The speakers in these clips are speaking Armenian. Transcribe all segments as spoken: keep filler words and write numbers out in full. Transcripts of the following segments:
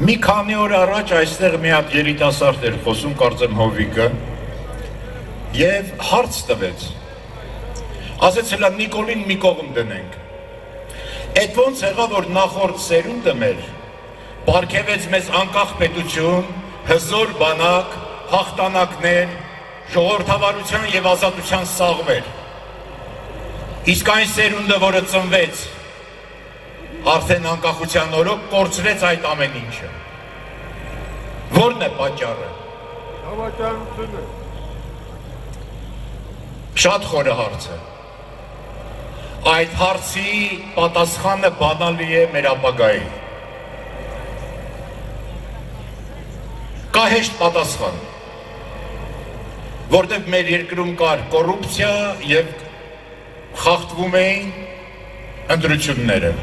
Մի քանի օր առաջ այստեղ մի հատ երիտասարդ էր խոսում, կարծեմ Հովիկը, եւ հարց տվեց։ Ասեց հլա Նիկոլին մի կողմ դնենք։ Այդ ոնց եղավ, որ նախորդ սերունդը մեր պարգևեց մեզ անկախ պետություն, հզոր բանակ, հաղթանակներ, ժողովրդավարության եւ ազատության սաղմեր։ Իսկ այն սերունդը, որը ծնվեց արդեն անկախության օրոք, կորցրեց այդ ամեն ինչը։ Որն է պատճառը։ Հավատարմությունը։ Շատ խորը հարց է։ Այդ հարցի պատասխանը բանալի է մեր ապագայի։ Կա հեշտ պատասխան, որտեղ մեր երկրում կար կոռուպցիա եւ խախտվում էին ընտրությունները։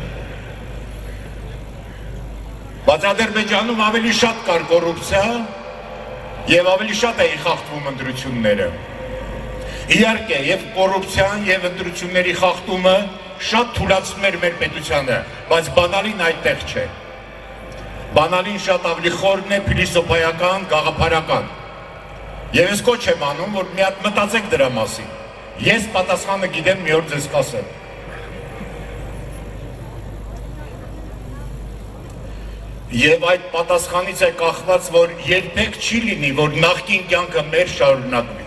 Բայց Ադրբեջանում ավելի շատ կար կոռուպցիա եւ ավելի շատ էին խախտվում ընտրությունները։ Իհարկե, եւ կոռուպցիան եւ ընտրությունների խախտումը շատ թուլացնում էր մեր պետությանը, բայց բանալին այդտեղ չէ։ Բանալին շատ ավելի խորն է, փիլիսոփայական, գաղափարական։ Եվ ես կոչ եմ անում, որ մի հատ մտածեք դրա մասին։ Ես պատասխանը գիտեմ, մի օր ձեզ կասեմ։ Եվ այդ պատասխանից է կախված, որ երբեք չի լինի, որ նախկին կյանքը մեր շարունակվի։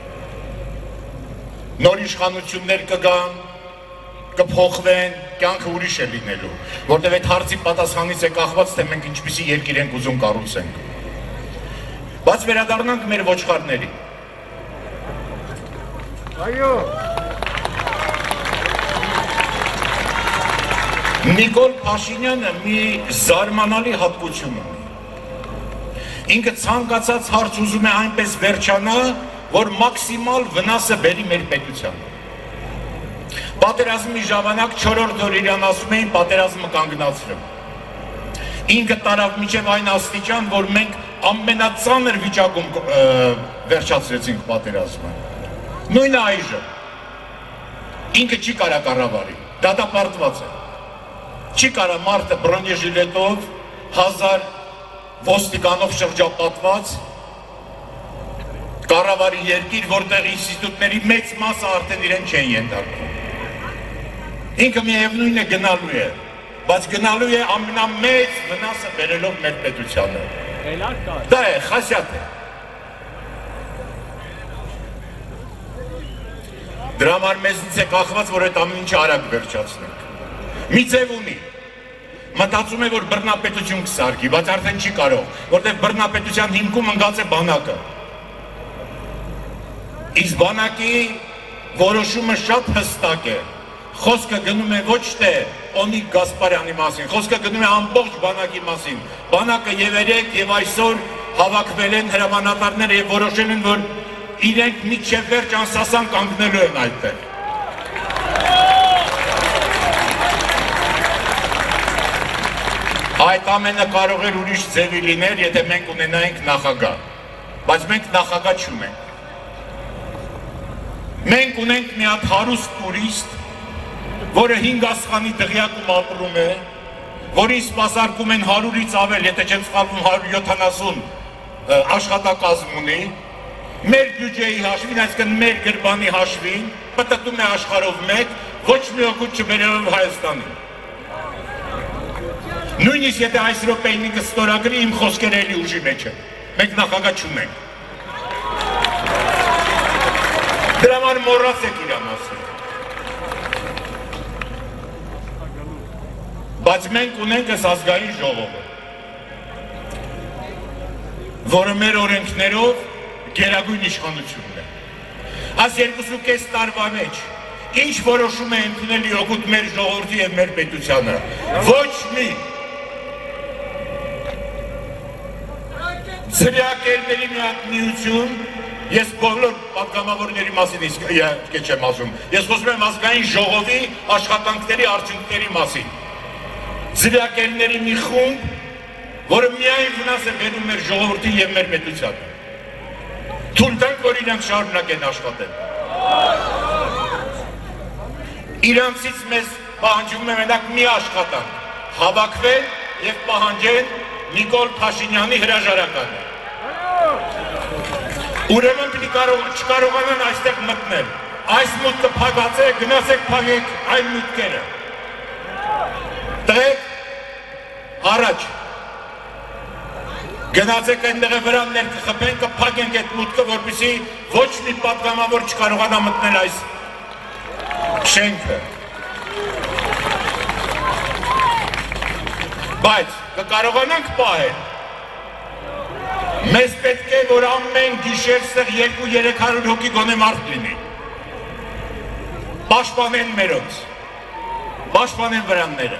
Նոր իշխանություններ կգան, կփոխվեն, կյանքը ուրիշ է լինելու, որտեղ այդ հարցի պատասխանից է կախված, թե մենք ինչպիսի երկիր ենք ուզում կառուցենք։ Բայց վերադառնանք մեր ոչխարների։ Այո։ Նիկոլ Փաշինյանը մի զարմանալի հատկություն ունի։ Ինքը ցանկացած հարց ուզում է այնպես վերջանա, որ մաքսիմալ վնասը բերի մեր պետությանը։ Պատերազմի ժամանակ չորրորդ օր իրան ասում էին պատերազմը կանգնացրել։ Ինքը տարավ մինչև այն աստիճան, որ մենք ամենածանր վիճակում վերջացրեցինք պատերազմը։ Նույնը այժմ։ Ինքը չի կարա կառավարի, դատապարտված է։ Չի կարա մարդը բրոնեժիլետով, հազար ոստիկանով շրջապատված, կառավարի երկիր, որտեղ ինստիտուտների մեծ մասը արդեն իրեն չեն ենթարկվում։ Ինքը միևնույն է գնալու է, բայց գնալու է ամենամեծ վնասը բերելով մեր պետությանը։ Դա է, խասյատ է։ Դրա համար մեզնից է կախված, որ այդ ամեն ինչը արագ վերջացնենք։ Մի ձև ունի, մտածում է, որ բռնապետություն կսարքի, բայց արդեն չի կարող, որտեղ բռնապետության հիմքում ընկած է բանակը։ Իսկ բանակի որոշումը շատ հստակ է, խոսքը գնում է ոչ թե Օնիկ Գասպարյանի մասին, խոսքը գնում է ամբողջ բանակի մասին։ Բանակը եւ երեկ եւ այսօր հավաքվել են հրամանատարները եւ որոշել են, որ իրենք մինչև վերջ անսասան կանգնելու են այդտեղ։ Այդ ամենը կարող էր ուրիշ ձևի լինել, եթե մենք ունենայինք նախագահ, բայց մենք նախագահ չունենք։ Մենք ունենք մի հատ հարուստ տուրիստ, որը հինգ աստղանի դղյակում ապրում է, որին սպասարկում են հարյուրից ավել, եթե չեմ սխալվում հարյուր յոթանասուն աշխատակազմ ունի, մեր բյուջեի հաշվին, այսինքն մեր գրբանի հաշվին, պտտում է աշխարհով մեկ, ոչ մի օգուտ չբերելով Հայաստանին։ Նույնիսկ եթե այս րոպեին ինքը ստորագրի, իմ խոսքերը էլի ուժի մեջ են, մենք նախագահ չունենք։ Դրա համար մոռացեք իր մասին։ Բայց մենք ունենք այս ազգային ժողովը, որը մեր օրենքներով գերագույն իշխանությունն է։ Այս երկուսուկես տարվա մեջ ինչ որոշում է ընդունել օգուտ մեր ժողովրդի եւ մեր պետությանը։ Ոչ մի Ձրիակերների մի հատ միություն, ես բոլոր պատգամավորների մասին իհարկե չեմ ասում, ես խոսում եմ ազգային ժողովի աշխատանքների արդյունքների մասին։ Ձրիակերների մի խումբ, որը միայն վնաս է բերում մեր ժողովրդի եւ մեր պետությանը։ Թույլ տանք, որ իրանք շարունակեն աշխատել։ Իրանցից մեզ պահանջում է մենակ մի աշխատանք, հավաքվել եւ պահանջել Նիկոլ Փաշինյանի հրաժարականը։ Այո։ Ուրեմն պիտի կարող չկարողանան այստեղ մտնել։ Այս մուտքը փակած է, գնացեք փակեք այն մուտքերը։ Տղեկ առաջ։ Գնացեք այնտեղը վրաններ կխփեն, կփակենք այդ մուտքը, որպեսզի ոչ մի պատգամավոր չկարողանա մտնել այս շենքը։ Բայց կկարողանանք պահել։ Մեզ պետք է, որ ամեն գիշեր ստեղ երկու երեք հարյուր հոգի գոնե մարդ լինի։ Պաշտպանեն մերոնց, պաշտպանեն վրանները։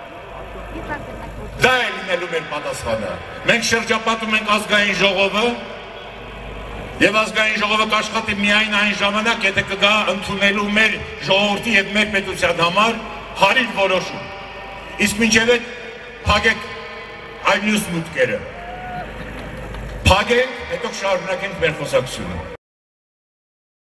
Դա է լինելու մեր պատասխանը։ Մենք շրջապատում ենք ազգային ժողովը և ազգային ժողովը կաշխատի միայն այն ժամանակ, եթե կգա ընդունելու մեր ժողովրդի և մեր պետության համար հարիր որոշում։ Իսկ մինչև այդ փակեք այն մյուս մուտքերը։ Փակենք, հետո շարունակենք մեր խոսակցությունը։